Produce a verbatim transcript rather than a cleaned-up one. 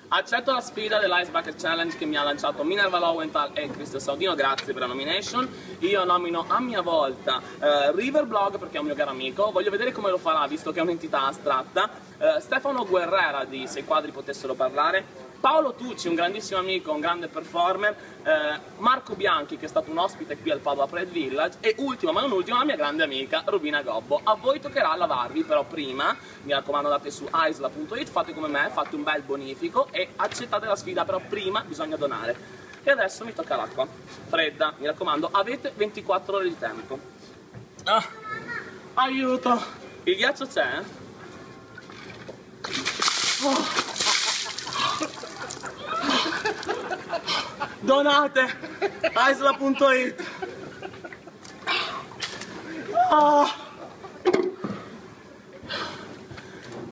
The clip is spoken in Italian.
Accetto la sfida dell'Ice Bucket Challenge che mi ha lanciato Minerva Lowenthal e Cristian Saudino, grazie per la nomination. Io nomino a mia volta uh, Riverblog perché è un mio caro amico, voglio vedere come lo farà visto che è un'entità astratta, uh, Stefano Guerrera di Se i quadri potessero parlare, Paolo Tucci, un grandissimo amico, un grande performer, eh, Marco Bianchi che è stato un ospite qui al Padova Pride Village e ultimo ma non ultimo la mia grande amica Rubina Gobbo. A voi toccherà lavarvi, però prima, mi raccomando, andate su isla punto it, fate come me, fate un bel bonifico e accettate la sfida, però prima bisogna donare. E adesso mi tocca l'acqua, fredda, mi raccomando, avete ventiquattro ore di tempo. Ah, aiuto! Il ghiaccio c'è? Oh. Donate! isla punto it. Oh.